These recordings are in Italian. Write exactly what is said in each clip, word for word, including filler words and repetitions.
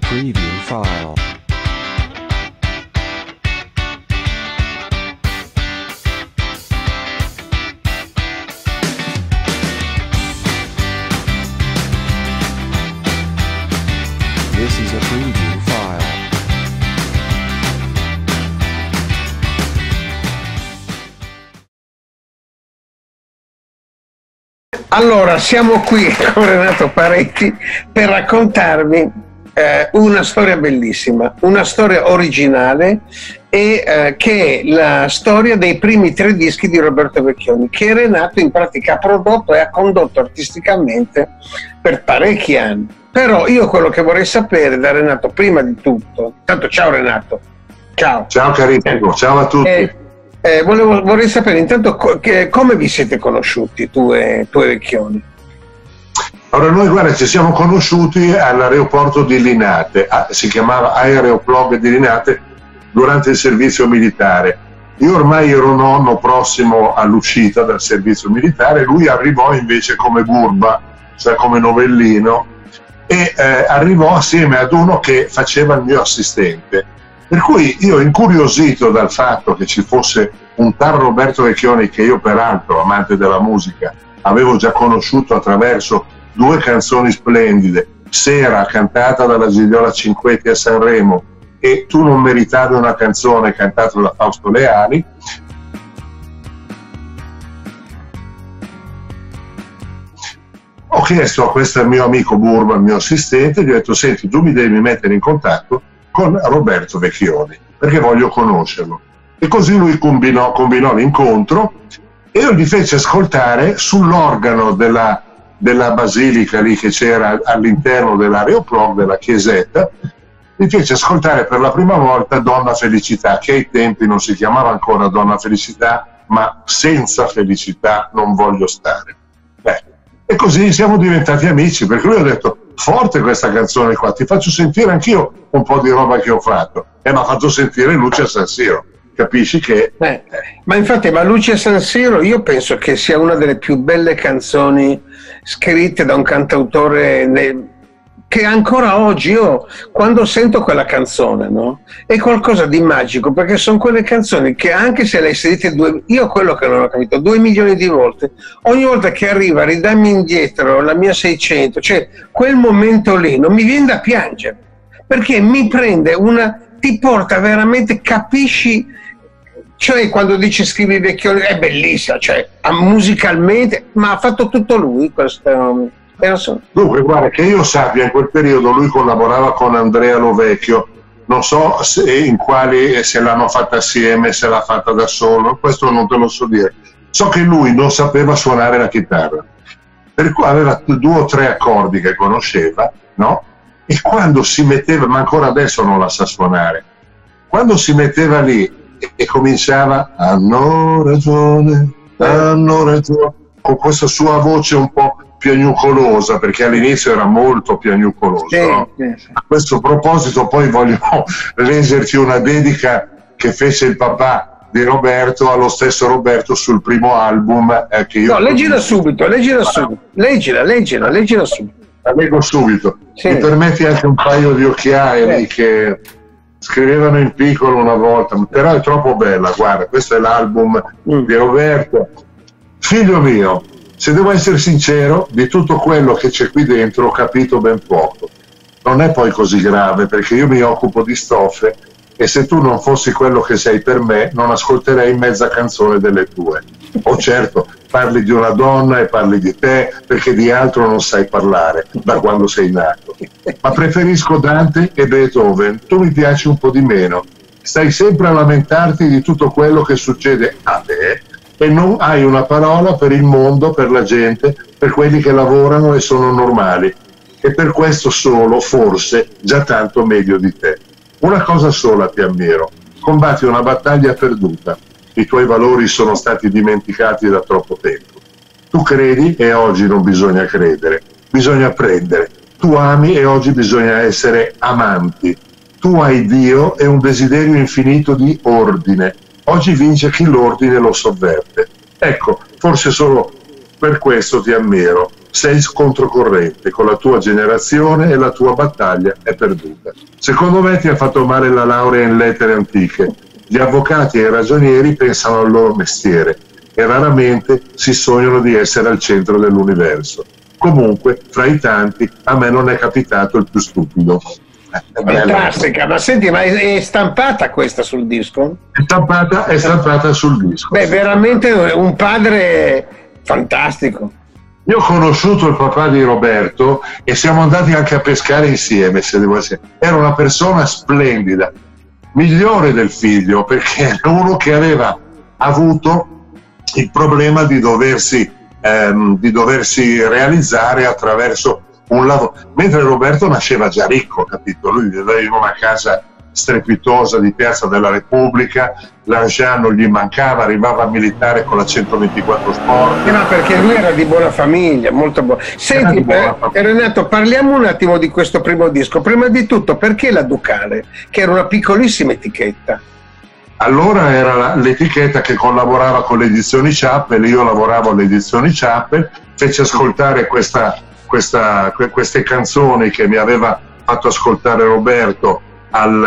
preview file. This is a preview file. Allora, siamo qui con Renato Paretti per raccontarvi eh, una storia bellissima, una storia originale e eh, che è la storia dei primi tre dischi di Roberto Vecchioni, che Renato in pratica ha prodotto e ha condotto artisticamente per parecchi anni. Però io quello che vorrei sapere da Renato, prima di tutto, intanto ciao Renato, ciao. Ciao carissimo, ciao a tutti. Eh, Eh, volevo, vorrei sapere intanto co che, come vi siete conosciuti tu e, tu e Vecchioni? Allora noi guarda ci siamo conosciuti all'aeroporto di Linate, ah, si chiamava Aeroplog di Linate durante il servizio militare. Io ormai ero nonno prossimo all'uscita dal servizio militare, lui arrivò invece come burba, cioè come novellino, e eh, arrivò assieme ad uno che faceva il mio assistente. Per cui io, incuriosito dal fatto che ci fosse un tal Roberto Vecchioni, che io peraltro, amante della musica, avevo già conosciuto attraverso due canzoni splendide, Sera, cantata dalla Gigliola Cinquetti a Sanremo, e Tu non meritavi una canzone, cantata da Fausto Leali, ho chiesto a questo mio amico Burba, il mio assistente, gli ho detto: senti, tu mi devi mettere in contatto con Roberto Vecchioni perché voglio conoscerlo. E così lui combinò, combinò l'incontro e io gli feci ascoltare sull'organo della, della basilica lì che c'era all'interno dell'Aeroplog, della chiesetta, gli feci ascoltare per la prima volta Donna Felicità, che ai tempi non si chiamava ancora Donna Felicità, ma Senza felicità non voglio stare. Beh, e così siamo diventati amici, perché lui ha detto: forte questa canzone qua, ti faccio sentire anch'io un po' di roba che ho fatto, e mi ha fatto sentire Luce a San Siro, capisci che... Eh, ma infatti, ma Luce a San Siro io penso che sia una delle più belle canzoni scritte da un cantautore ne... che ancora oggi io, quando sento quella canzone, no? È qualcosa di magico, perché sono quelle canzoni che anche se le hai sentite due, io quello che non ho capito, due milioni di volte, ogni volta che arriva ridammi indietro la mia seicento, cioè quel momento lì non mi viene da piangere, perché mi prende una, ti porta veramente, capisci, cioè quando dice scrivi Vecchioni è bellissima, cioè musicalmente, ma ha fatto tutto lui questo. Dunque guarda, che io sappia, in quel periodo lui collaborava con Andrea Lovecchio, non so se, in quali, se l'hanno fatta assieme, se l'ha fatta da solo, questo non te lo so dire. So che lui non sapeva suonare la chitarra, per cui aveva due o tre accordi che conosceva, no? E quando si metteva, ma ancora adesso non la sa suonare, quando si metteva lì e, e cominciava hanno ragione, hanno ragione, con questa sua voce un po' piagnucolosa, perché all'inizio era molto piagnucoloso, sì, no? Sì, sì. A questo proposito poi voglio leggerti una dedica che fece il papà di Roberto allo stesso Roberto sul primo album eh, che io... No, leggila subito, leggila subito, leggila, leggila, leggila subito. La leggo subito. Sì. Mi permetti anche un paio di occhiali, sì, che scrivevano in piccolo una volta, però è troppo bella, guarda, questo è l'album mm. di Roberto. Figlio mio, se devo essere sincero, di tutto quello che c'è qui dentro ho capito ben poco. Non è poi così grave, perché io mi occupo di stoffe e se tu non fossi quello che sei per me, non ascolterei mezza canzone delle tue. Oh certo, parli di una donna e parli di te, perché di altro non sai parlare da quando sei nato. Ma preferisco Dante e Beethoven, tu mi piaci un po' di meno. Stai sempre a lamentarti di tutto quello che succede a te, e non hai una parola per il mondo, per la gente, per quelli che lavorano e sono normali. E per questo solo, forse, già tanto meglio di te. Una cosa sola ti ammiro: combatti una battaglia perduta. I tuoi valori sono stati dimenticati da troppo tempo. Tu credi e oggi non bisogna credere, bisogna prendere. Tu ami e oggi bisogna essere amanti. Tu hai Dio e un desiderio infinito di ordine. Oggi vince chi l'ordine lo sovverte. Ecco, forse solo per questo ti ammiro. sei controcorrente con la tua generazione e la tua battaglia è perduta. Secondo me ti ha fatto male la laurea in lettere antiche. Gli avvocati e i ragionieri pensano al loro mestiere e raramente si sognano di essere al centro dell'universo. Comunque, fra i tanti, a me non è capitato il più stupido. Fantastica, ma senti, ma è, è stampata questa sul disco? È stampata, è stampata sul disco. Beh, veramente un padre fantastico. Io ho conosciuto il papà di Roberto e siamo andati anche a pescare insieme, se devo essere. Era una persona splendida, migliore del figlio, perché era uno che aveva avuto il problema di doversi, ehm, di doversi realizzare attraverso un lavoro, mentre Roberto nasceva già ricco, capito? Lui viveva in una casa strepitosa di Piazza della Repubblica, l'Argent non gli mancava, arrivava a militare con la centoventiquattro Sport. Eh no, perché lui era di buona famiglia, molto buona. Senti, buona eh, Renato, parliamo un attimo di questo primo disco. Prima di tutto, perché la Ducale, che era una piccolissima etichetta? Allora era l'etichetta che collaborava con le edizioni Chappell, io lavoravo alle edizioni Chappell, fece ascoltare questa, questa, queste canzoni che mi aveva fatto ascoltare Roberto al,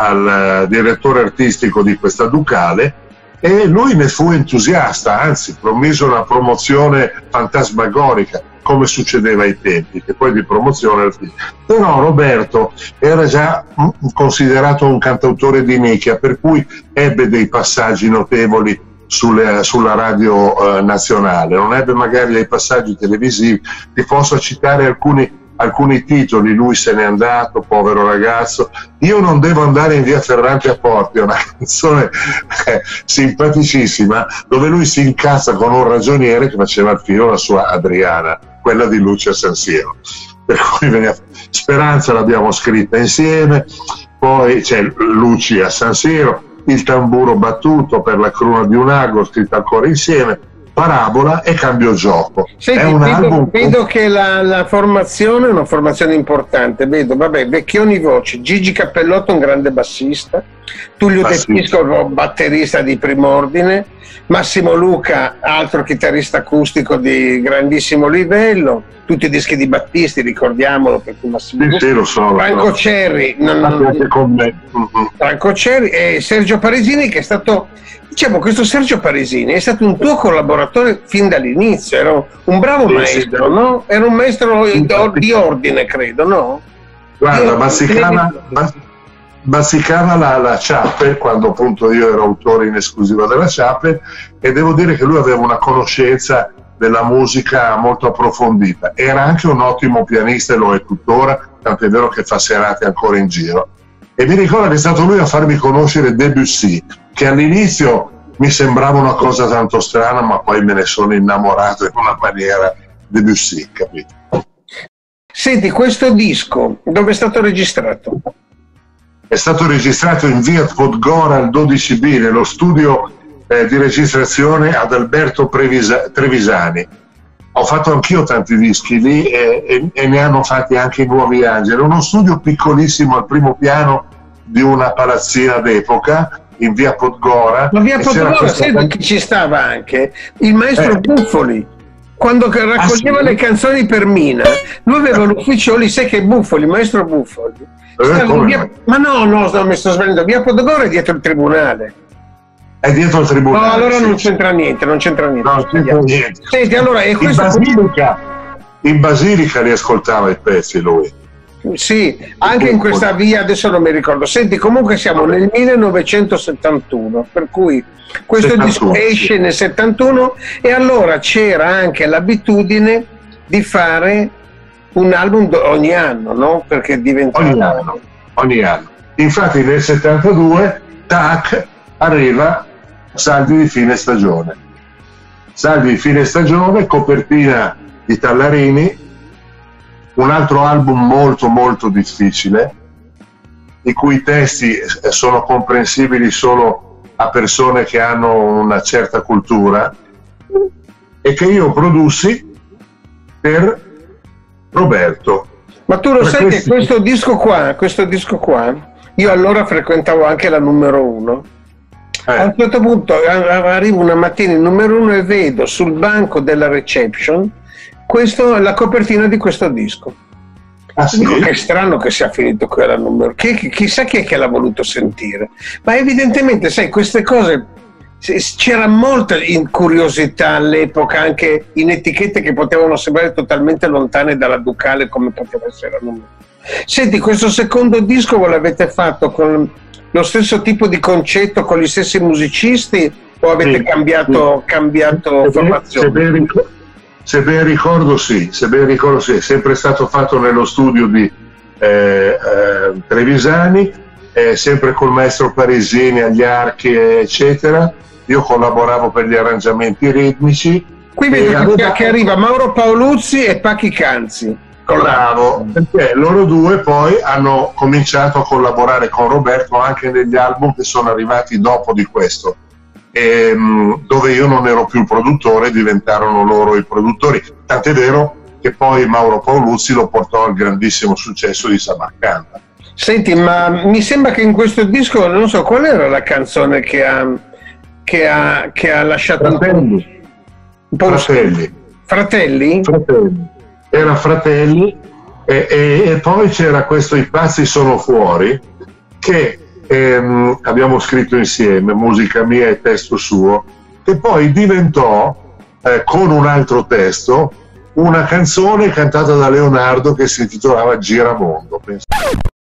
al direttore artistico di questa Ducale e lui ne fu entusiasta, anzi promise una promozione fantasmagorica, come succedeva ai tempi, che poi di promozione. Però Roberto era già considerato un cantautore di nicchia, per cui ebbe dei passaggi notevoli sulle, sulla radio eh, nazionale, non ebbe magari dei passaggi televisivi. Ti posso citare alcuni alcuni titoli: Lui se n'è andato, Povero ragazzo, Io non devo andare in via Ferrante a Porti, è una canzone eh, simpaticissima, dove lui si incazza con un ragioniere che faceva al filo la sua Adriana, quella di Lucia San Siro, per cui veniva... Speranza l'abbiamo scritta insieme, poi c'è Luci a San Siro, Il tamburo battuto per la cruna di un ago, scritta ancora insieme, Parabola e Cambio gioco. Senti, è un vedo, album... vedo che la, la formazione è una formazione importante, vedo, vabbè, Vecchioni voci, Gigi Cappellotto un grande bassista, Tullio De Pisco batterista di prim'ordine, Massimo Luca altro chitarrista acustico di grandissimo livello, tutti i dischi di Battisti, ricordiamolo, perché Massimo sì, Luca, sì, lo so, lo Franco so. Cerri, non, non, con me. Mm-hmm. Franco Cerri e Sergio Paresini, che è stato, diciamo, questo Sergio Paresini è stato un tuo collaboratore fin dall'inizio, era un bravo sì, maestro, sì, no? Era un maestro sì, di ordine, credo, no? Guarda, bassicava, bassicava la, la Chappell, quando appunto io ero autore in esclusiva della Chappell, e devo dire che lui aveva una conoscenza della musica molto approfondita. Era anche un ottimo pianista e lo è tuttora, tant'è vero che fa serate ancora in giro. E mi ricordo che è stato lui a farmi conoscere Debussy, che all'inizio mi sembrava una cosa tanto strana, ma poi me ne sono innamorato in una maniera. Debussy, capito? Senti, questo disco dove è stato registrato? È stato registrato in via Podgora al dodici B, nello studio eh, di registrazione ad Alberto Previsa- Trevisani. Ho fatto anch'io tanti dischi lì e, e, e ne hanno fatti anche i Nuovi Angeli. Uno studio piccolissimo al primo piano di una palazzina d'epoca in via Podgora. Ma via Podgora, sai che ci stava anche il maestro eh. Buffoli, quando raccoglieva ah, sì? le canzoni per Mina. Lui aveva l'ufficio lì, sai che Buffoli, il maestro Buffoli. Eh, via... Ma no, no, no, mi sto sbagliando. Via Podgora è dietro il tribunale. È dietro il tribunale. No, allora sì, non sì. c'entra niente, non c'entra niente. No, c'entra niente. Senti, allora, e questo... in, Basilica, in Basilica li ascoltava i pezzi lui. Sì, anche in questa via, adesso non mi ricordo. Senti, comunque siamo nel millenovecentosettantuno, per cui questo settantuno, disco esce sì. nel settantuno, e allora c'era anche l'abitudine di fare un album ogni anno, no? Perché diventava... Ogni anno, ogni anno. Infatti nel settantadue, tac, arriva Saldi di fine stagione. Saldi di fine stagione, copertina di Tallarini, un altro album molto molto difficile, i cui testi sono comprensibili solo a persone che hanno una certa cultura, e che io produssi per Roberto. Ma tu lo per sai questi... che questo disco qua, questo disco qua, io allora frequentavo anche la numero uno. Eh. A un certo punto arrivo una mattina in numero uno e vedo sul banco della reception questo è la copertina di questo disco. Ah, sì? Dico che è strano che sia finito quella numero, chi, chissà chi è che l'ha voluto sentire, ma evidentemente sai queste cose, c'era molta curiosità all'epoca anche in etichette che potevano sembrare totalmente lontane dalla Ducale come poteva essere la numero. Senti, questo secondo disco voi l'avete fatto con lo stesso tipo di concetto, con gli stessi musicisti o avete sì, cambiato, sì. cambiato se formazione? Se ben, ricordo, se ben ricordo sì, se ben ricordo sì, è sempre stato fatto nello studio di eh, eh, Trevisani, eh, sempre col maestro Parisini agli archi eccetera. Io collaboravo per gli arrangiamenti ritmici. Qui vedo che, aveva... che arriva Mauro Paoluzzi e Pachi Canzi. Bravo, perché loro due poi hanno cominciato a collaborare con Roberto anche negli album che sono arrivati dopo di questo, e, dove io non ero più il produttore, diventarono loro i produttori, tant'è vero che poi Mauro Paoluzzi lo portò al grandissimo successo di Samarcanda. Senti, ma mi sembra che in questo disco, non so, qual era la canzone che ha, che ha, che ha lasciato Fratelli. un po'... Fratelli. Fratelli? Fratelli. Era Fratelli e, e, e poi c'era questo I pazzi sono fuori che ehm, abbiamo scritto insieme, musica mia e testo suo, che poi diventò eh, con un altro testo una canzone cantata da Leonardo che si intitolava Giramondo. Pensate.